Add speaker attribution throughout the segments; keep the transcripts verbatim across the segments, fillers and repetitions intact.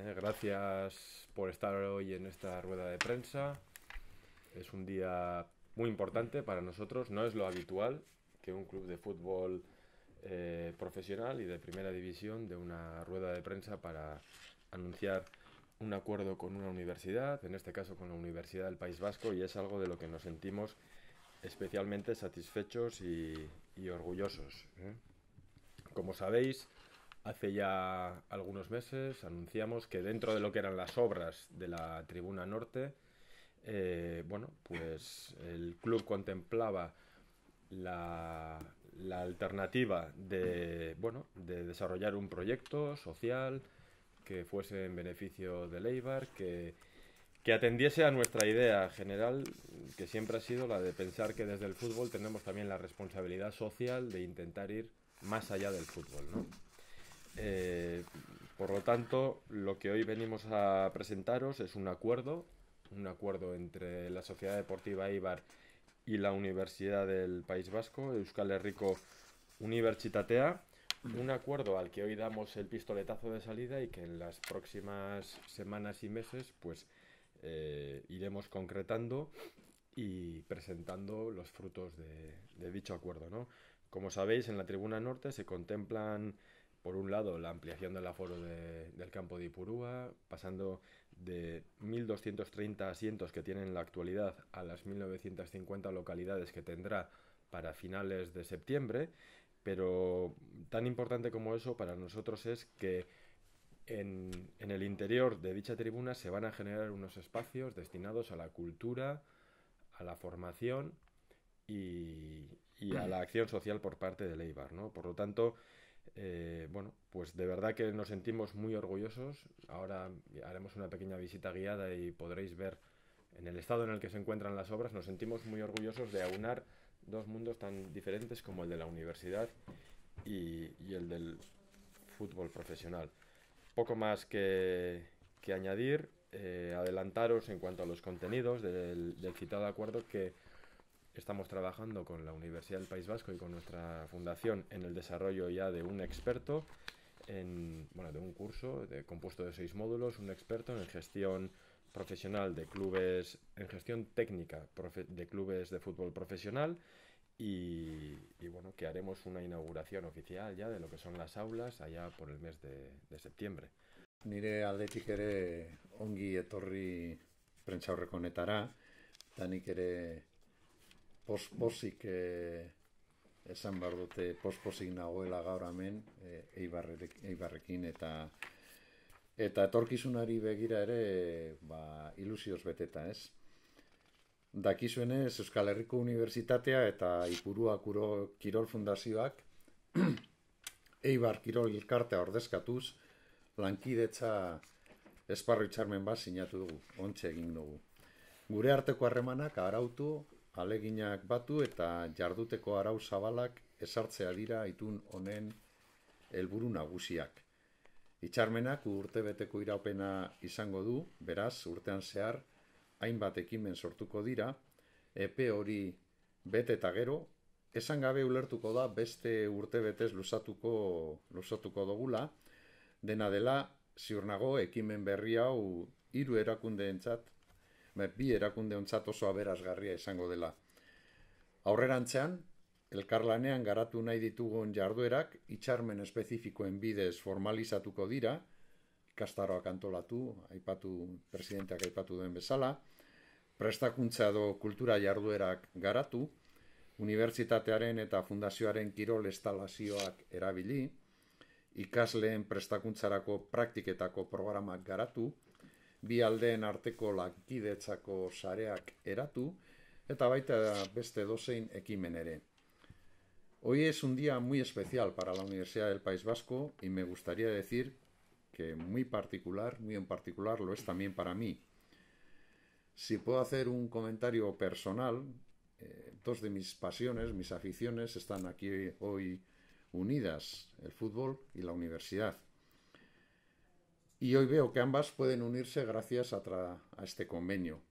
Speaker 1: Eh, gracias por estar hoy en esta rueda de prensa. Es un día muy importante para nosotros. No es lo habitual que un club de fútbol eh, profesional y de primera división dé una rueda de prensa para anunciar un acuerdo con una universidad, en este caso con la Universidad del País Vasco, y es algo de lo que nos sentimos especialmente satisfechos y, y orgullosos, ¿eh? Como sabéis, hace ya algunos meses anunciamos que dentro de lo que eran las obras de la Tribuna Norte, eh, bueno, pues el club contemplaba la, la alternativa de, bueno, de desarrollar un proyecto social que fuese en beneficio de Eibar, que, que atendiese a nuestra idea general, que siempre ha sido la de pensar que desde el fútbol tenemos también la responsabilidad social de intentar ir más allá del fútbol, ¿no? Eh, por lo tanto, lo que hoy venimos a presentaros es un acuerdo, un acuerdo entre la Sociedad Deportiva Eibar y la Universidad del País Vasco, Euskal Herriko Unibertsitatea, un acuerdo al que hoy damos el pistoletazo de salida y que en las próximas semanas y meses pues eh, iremos concretando y presentando los frutos de, de dicho acuerdo, ¿no? Como sabéis, en la Tribuna Norte se contemplan, por un lado, la ampliación del aforo de, del campo de Ipurúa, pasando de mil doscientos treinta asientos que tiene en la actualidad a las mil novecientas cincuenta localidades que tendrá para finales de septiembre, pero tan importante como eso para nosotros es que en, en el interior de dicha tribuna se van a generar unos espacios destinados a la cultura, a la formación y, y a la acción social por parte del Eibar, ¿no? Por lo tanto, eh, bueno, pues de verdad que nos sentimos muy orgullosos. Ahora haremos una pequeña visita guiada y podréis ver en el estado en el que se encuentran las obras. Nos sentimos muy orgullosos de aunar dos mundos tan diferentes como el de la universidad y, y el del fútbol profesional. Poco más que, que añadir. Eh, adelantaros en cuanto a los contenidos del, del citado acuerdo que estamos trabajando con la Universidad del País Vasco y con nuestra fundación en el desarrollo ya de un experto, en, bueno, de un curso de, compuesto de seis módulos, un experto en gestión profesional de clubes, en gestión técnica profe, de clubes de fútbol profesional y, y bueno, que haremos una inauguración oficial ya de lo que son las aulas allá por el mes de, de septiembre.
Speaker 2: Nire aldetik ere ongi etorri prentsaurreko honetara, eta nik ere pospozik eh, esan behar dute pospozik nagoela gaur hemen eh, Eibarrek, Eibarrekin eta eta etorkizunari begira ere ba, ilusioz beteta, ez? Dakizuenez Euskal Herriko Unibertsitatea eta Ipurua Kuro Kirol Fundazioak Eibar Kirol Elkartea ordezkatuz lankidetza esparru hitzarmen bat sinatu dugu, ontxe egin dugu. Gure arteko harremanak arautu, aleginak batu eta jarduteko arau zabalak ezartzea dira itun honen helburu nagusiak. Hitzarmenak urtebeteko iraupena izango du, beraz, urtean zehar, hainbat ekimen sortuko dira, epe hori bete eta gero, esan gabe ulertuko da beste urtebetez luzatuko, luzatuko dugula, dena dela, ziur nago, ekimen berri hau hiru erakundeentzat, bi erakundeontzat oso aberasgarria izango dela. Aurrerantzean, elkarlanean garatu nahi ditugun jarduerak hitzarmen espezifikoen bidez formalizatuko dira, ikastaroak antolatu, aipatu presidenteak aipatu duen bezala, prestakuntza edo kultura jarduerak garatu, unibertsitatearen eta fundazioaren kirol instalazioak erabili, ikasleen prestakuntzarako praktiketako programak garatu, bi aldeen arteko lankidetzako sareak eratu, eta baita beste dozein ekimen ere. Hoy es un día muy especial para la Universidad del País Vasco y me gustaría decir que muy particular, muy en particular lo es también para mí. Si puedo hacer un comentario personal, eh, dos de mis pasiones, mis aficiones están aquí hoy unidas, el fútbol y la universidad. Y hoy veo que ambas pueden unirse gracias a, a este convenio.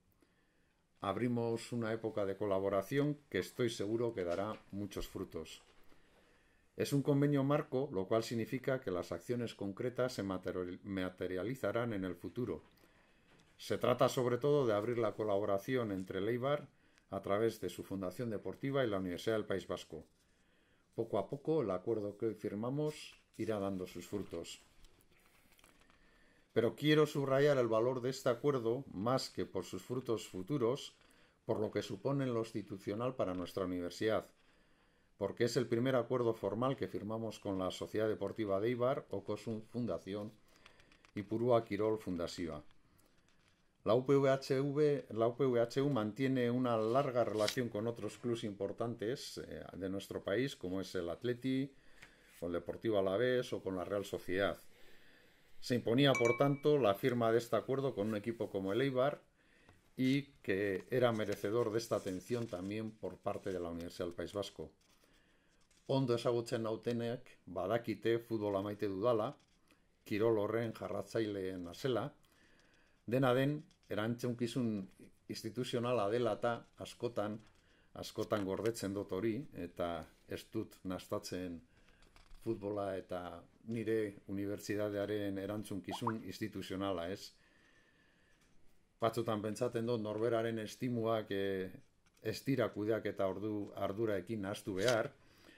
Speaker 2: Abrimos una época de colaboración que estoy seguro que dará muchos frutos. Es un convenio marco, lo cual significa que las acciones concretas se materializarán en el futuro. Se trata sobre todo de abrir la colaboración entre el Eibar a través de su Fundación Deportiva y la Universidad del País Vasco. Poco a poco el acuerdo que hoy firmamos irá dando sus frutos. Pero quiero subrayar el valor de este acuerdo más que por sus frutos futuros, por lo que supone en lo institucional para nuestra universidad, porque es el primer acuerdo formal que firmamos con la Sociedad Deportiva de Eibar o con su fundación Ipurua Kirol Fundazioa. La U P V H V, la U P V H U mantiene una larga relación con otros clubes importantes eh, de nuestro país, como es el Atleti, o el Deportivo Alavés o con la Real Sociedad. Se imponía, por tanto, la firma de este acuerdo con un equipo como el Eibar y que era merecedor de esta atención también por parte de la Universidad del País Vasco. Ondo ezagutzen nautenek badakite futbola maite dudala, kirol horren jarratzaileen nazela, dena den erantzunkizun instituzionala dela eta askotan, askotan gordetzen dut hori, eta ez dut nastatzen futbola eta nire unibertsitatearen erantzunkizun instituzionala, ez? Batzutan pentsatzen dut norberaren estimuak e, ez dira kudeak eta ordu arduraekin nahastu behar,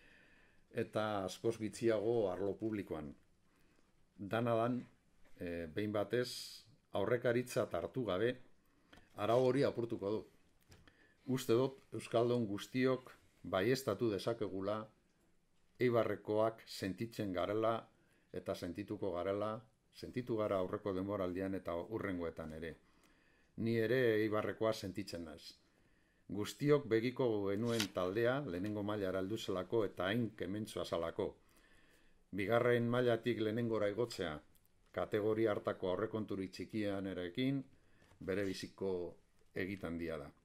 Speaker 2: eta askoz gitziago arlo publikoan. Danadan, e, behin batez, aurrekaritza hartu gabe, arau hori apurtuko du. Uste dut, Euskaldun guztiok baieztatu dezakegula Eibarrekoak sentitzen garela eta sentituko garela, sentitu gara aurreko denboraldian eta hurrengoetan ere. Ni ere Eibarrekoa sentitzen naiz. Guztiok begiko genuen taldea, lehenengo mailara heldu zelako eta hain kementsua zalako. Bigarren mailatik lehenengora igotzea, kategoria hartako aurrekonturi txikian erekin, bere biziko egiten dia da.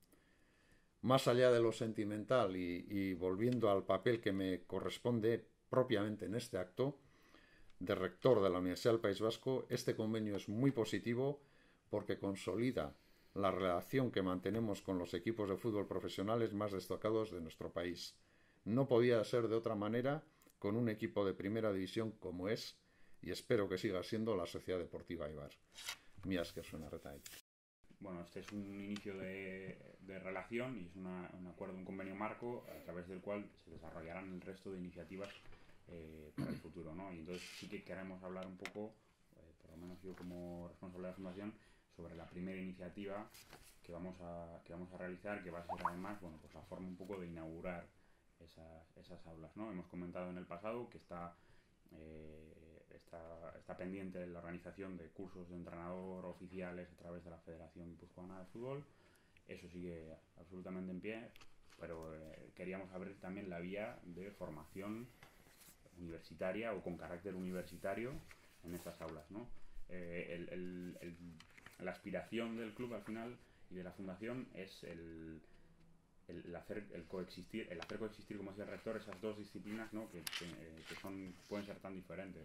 Speaker 2: Más allá de lo sentimental y, y volviendo al papel que me corresponde propiamente en este acto de rector de la Universidad del País Vasco, este convenio es muy positivo porque consolida la relación que mantenemos con los equipos de fútbol profesionales más destacados de nuestro país. No podía ser de otra manera con un equipo de primera división como es, y espero que siga siendo, la Sociedad Deportiva Eibar. Mila esker zuen arretagatik.
Speaker 3: Bueno, este es un inicio de, de relación y es una, un acuerdo, un convenio marco a través del cual se desarrollarán el resto de iniciativas eh, para el futuro, ¿no? Y entonces sí que queremos hablar un poco, eh, por lo menos yo como responsable de la Fundación, sobre la primera iniciativa que vamos a, que vamos a realizar, que va a ser además, bueno, pues la forma un poco de inaugurar esas, esas aulas, ¿no? Hemos comentado en el pasado que está... Eh, Está, está pendiente la organización de cursos de entrenador oficiales a través de la Federación Guipuzcoana de Fútbol. Eso sigue absolutamente en pie, pero eh, queríamos abrir también la vía de formación universitaria o con carácter universitario en estas aulas, ¿no? Eh, el, el, el, la aspiración del club al final y de la fundación es el, el, el, hacer, el, coexistir, el hacer coexistir, como decía el rector, esas dos disciplinas, ¿no? que, que, que son, pueden ser tan diferentes.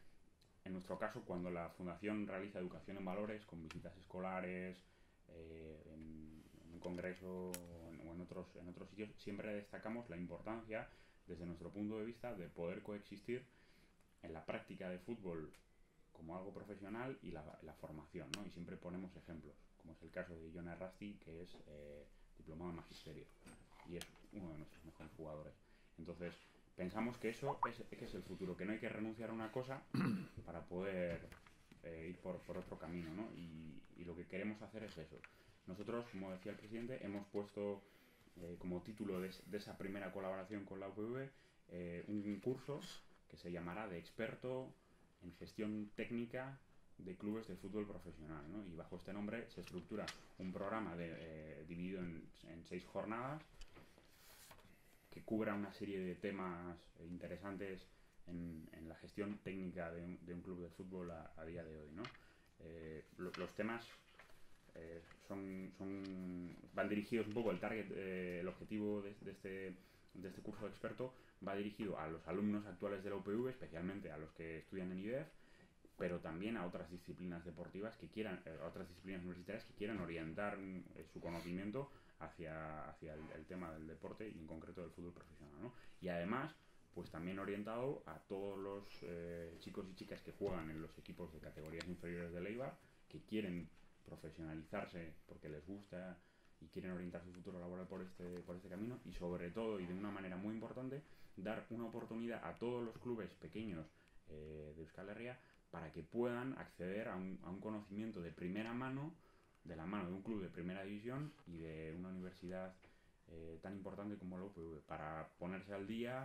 Speaker 3: En nuestro caso, cuando la Fundación realiza educación en valores, con visitas escolares, eh, en, en un congreso o en, o en, otros, en otros sitios, siempre destacamos la importancia, desde nuestro punto de vista, de poder coexistir en la práctica de fútbol como algo profesional y la, la formación, ¿no? Y siempre ponemos ejemplos, como es el caso de Jon Errasti, que es eh, diplomado en magisterio y es uno de nuestros mejores jugadores. Entonces, pensamos que eso es, que es el futuro, que no hay que renunciar a una cosa para poder eh, ir por, por otro camino, ¿no? Y, y lo que queremos hacer es eso. Nosotros, como decía el presidente, hemos puesto eh, como título de, de esa primera colaboración con la U P V eh, un curso que se llamará de experto en gestión técnica de clubes de fútbol profesional, ¿no? Y bajo este nombre se estructura un programa de, eh, dividido en, en seis jornadas que cubra una serie de temas interesantes en, en la gestión técnica de un, de un club de fútbol a, a día de hoy, ¿no? Eh, lo, los temas eh, son, son, van dirigidos un poco, el target, eh, el objetivo de, de, este, de este curso de experto va dirigido a los alumnos actuales de la U P V, especialmente a los que estudian en I D E F, pero también a otras disciplinas deportivas que quieran, eh, a otras disciplinas universitarias que quieran orientar eh, su conocimiento hacia, hacia el, el tema del deporte y en concreto del fútbol profesional, ¿no? Y además pues también orientado a todos los eh, chicos y chicas que juegan en los equipos de categorías inferiores del Eibar, que quieren profesionalizarse porque les gusta y quieren orientar su futuro laboral por este, por este camino, y sobre todo, y de una manera muy importante, dar una oportunidad a todos los clubes pequeños eh, de Euskal Herria para que puedan acceder a un, a un conocimiento de primera mano, de la mano de un club de primera división y de una universidad eh, tan importante como la U P V, para ponerse al día,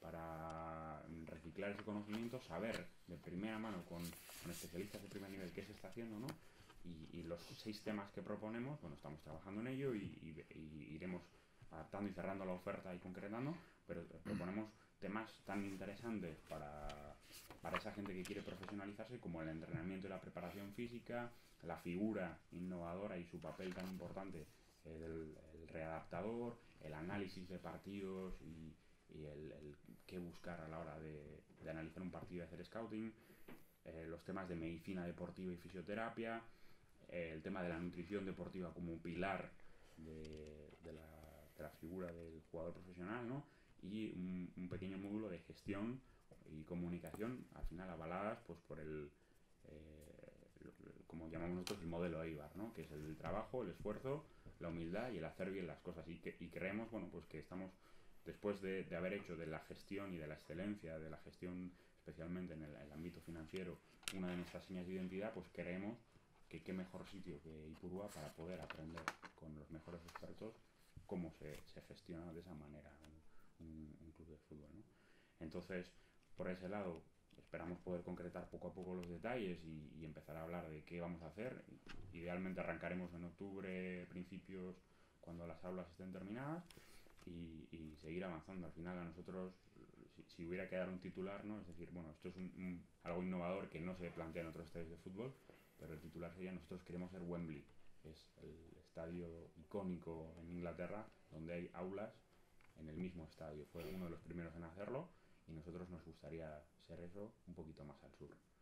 Speaker 3: para reciclar ese conocimiento, saber de primera mano con, con especialistas de primer nivel qué se está haciendo, ¿no? Y, y los seis temas que proponemos, bueno, estamos trabajando en ello y, y, y iremos adaptando y cerrando la oferta y concretando, pero proponemos temas tan interesantes para, para esa gente que quiere profesionalizarse, como el entrenamiento y la preparación física, la figura innovadora y su papel tan importante, eh, del el readaptador, el análisis de partidos y, y el, el qué buscar a la hora de, de analizar un partido y hacer scouting, eh, los temas de medicina deportiva y fisioterapia, eh, el tema de la nutrición deportiva como un pilar de, de, la, de la figura del jugador profesional, ¿no? Y un, un pequeño módulo de gestión y comunicación, al final avaladas pues por el, eh, como llamamos nosotros, el modelo Eibar, ¿no? Que es el trabajo, el esfuerzo, la humildad y el hacer bien las cosas, y, que, y creemos, bueno, pues que estamos, después de, de haber hecho de la gestión y de la excelencia de la gestión, especialmente en el, el ámbito financiero, una de nuestras señas de identidad, pues creemos que qué mejor sitio que Ipurúa para poder aprender con los mejores expertos cómo se, se gestiona de esa manera un, un, un club de fútbol, ¿no? Entonces, por ese lado, esperamos poder concretar poco a poco los detalles y, y empezar a hablar de qué vamos a hacer. Idealmente arrancaremos en octubre, principios, cuando las aulas estén terminadas, y, y seguir avanzando. Al final, a nosotros, si, si hubiera que dar un titular, ¿no? Es decir, bueno, esto es un, un, algo innovador que no se plantea en otros estadios de fútbol, pero el titular sería: nosotros queremos ser Wembley. Es el estadio icónico en Inglaterra donde hay aulas en el mismo estadio. Fue uno de los primeros en hacerlo y nosotros nos gustaría ser eso un poquito más al sur.